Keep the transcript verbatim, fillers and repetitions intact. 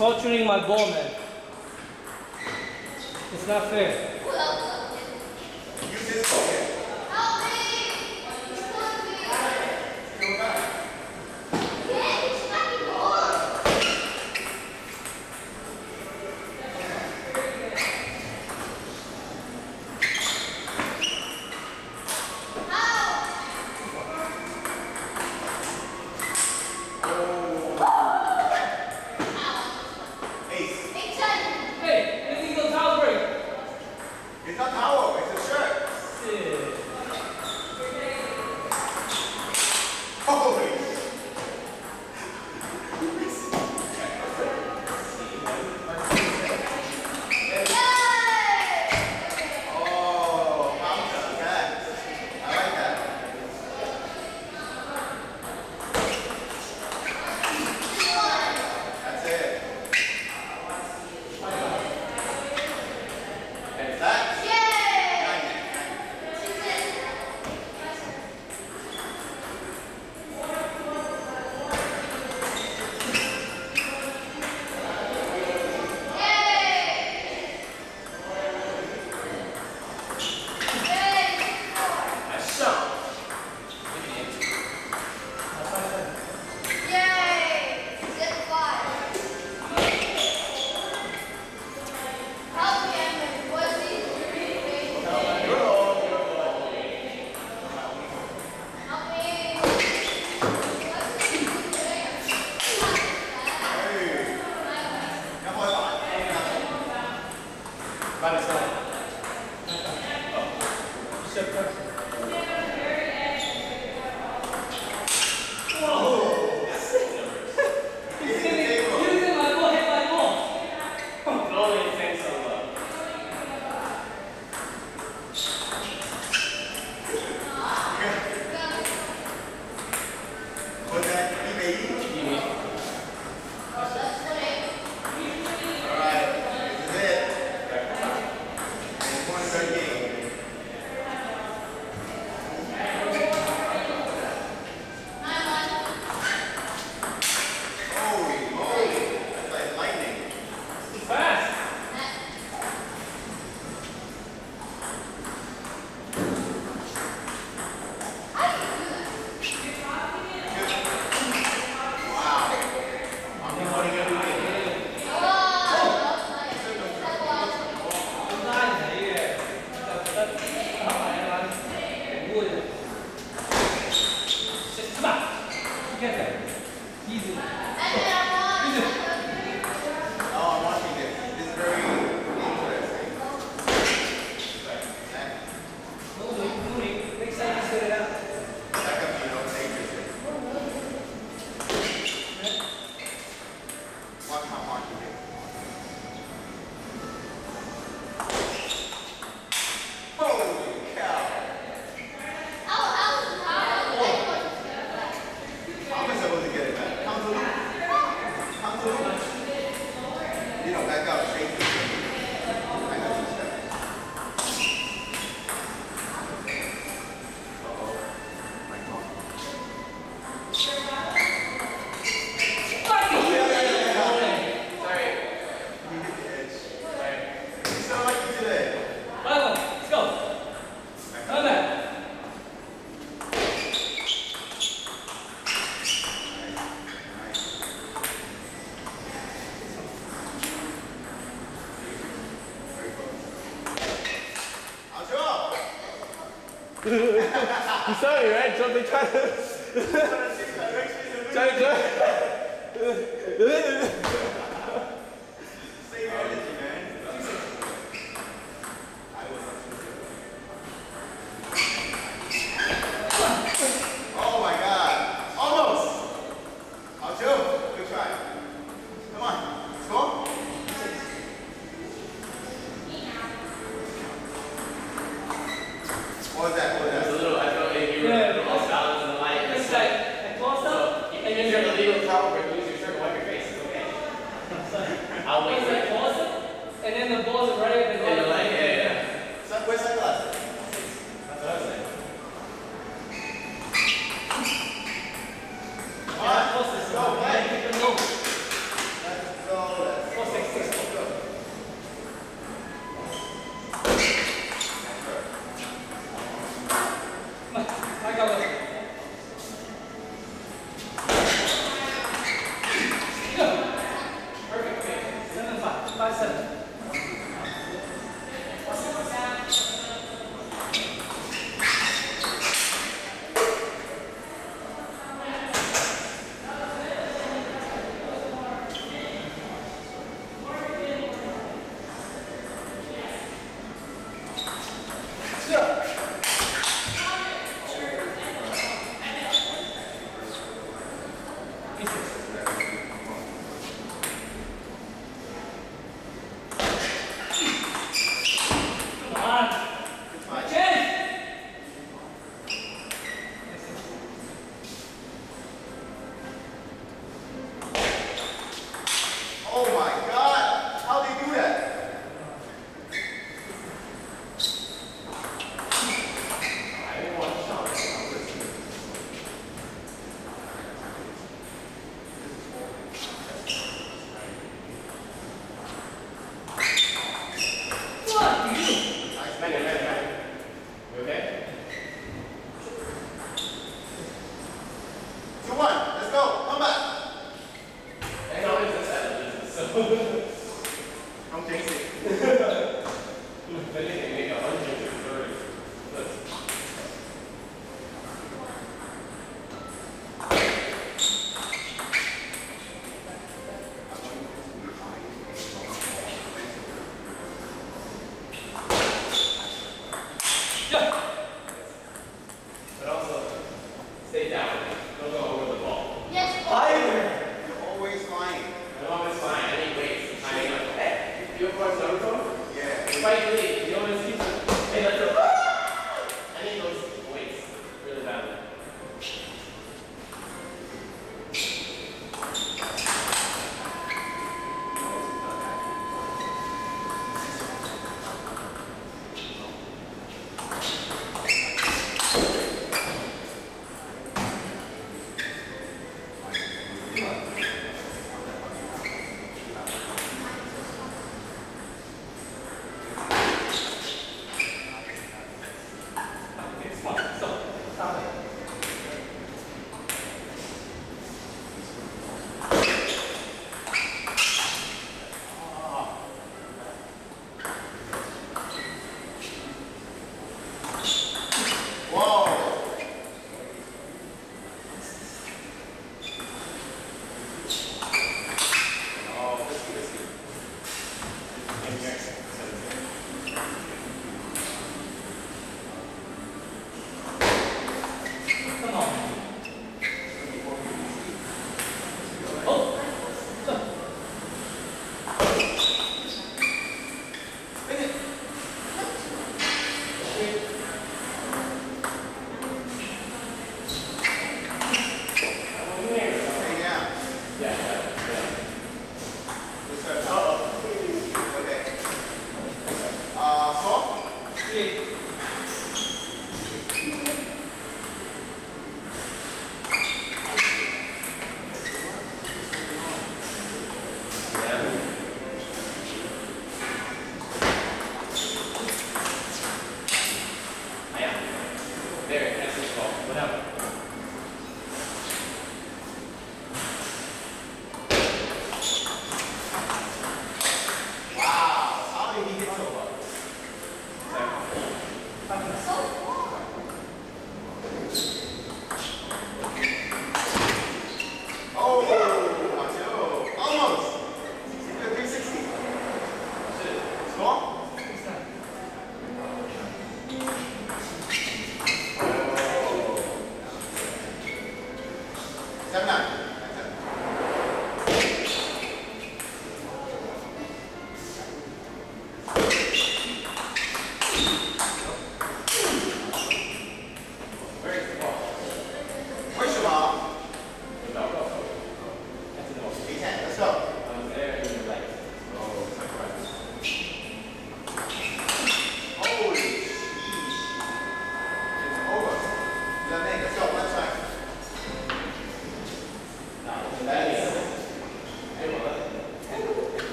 torturing my ball, man. It's not fair. Use this ball. Help me! Go back. Yeah, it's fucking ball. It's not towel, it's a shirt. Yeah. Holy. Oh, counter, okay. I like that. That's it. And that. Right side. Step first. Whoa! He's hitting, using my ball, hit my ball. Blowing things so low. What's that? eBay? Alright, this is it. One good game. Holy moly, that's like lightning. Fast. Wow. I'm running every day. Come on. Get there. Easy. Oh, I'm watching this. This is very interesting. Moving, moving. Next time you set it out. That could be, you know, dangerous. Watch how hard you hit. Holy cow. How am I supposed to get it back? Come to me. Come to me. You know, back out, shake it. I got you, Steph. Uh-oh. My phone. Fucking Yeah, yeah, yeah, yeah. Sorry. You hit the edge. You sound like you today. Right one. Let's go. Come back. I'll drop. You saw me, right? Jumping, trying to. Trying to. Save your energy, man. I was Oh my God. Almost. I'll do. Good try. Come on. Score. What was that? What was It's that? a little, I felt like you were Yeah. a little off balance in the light. It's like, I tossed up. Even if you're in a legal towel, but lose your shirt, wipe your face. It's okay. Spike Lee. He always keeps it. Hey, let's go. I need those weights really badly. Okay. Uh, soft? Yeah.